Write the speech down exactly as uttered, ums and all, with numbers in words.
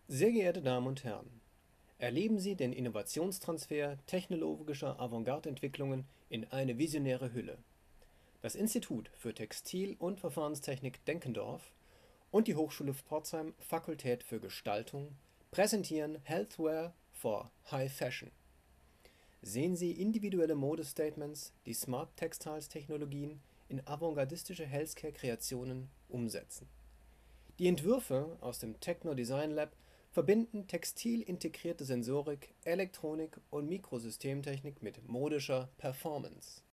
Sehr geehrte Damen und Herren, erleben Sie den Innovationstransfer technologischer Avantgarde-Entwicklungen in eine visionäre Hülle. Das Institut für Textil- und Verfahrenstechnik Denkendorf und die Hochschule Pforzheim Fakultät für Gestaltung präsentieren Healthwear for High Fashion. Sehen Sie individuelle Modestatements, die Smart Textiles Technologien in avantgardistische Healthcare-Kreationen umsetzen. Die Entwürfe aus dem Techno Design Lab verbinden textil-integrierte Sensorik, Elektronik und Mikrosystemtechnik mit modischer Performance.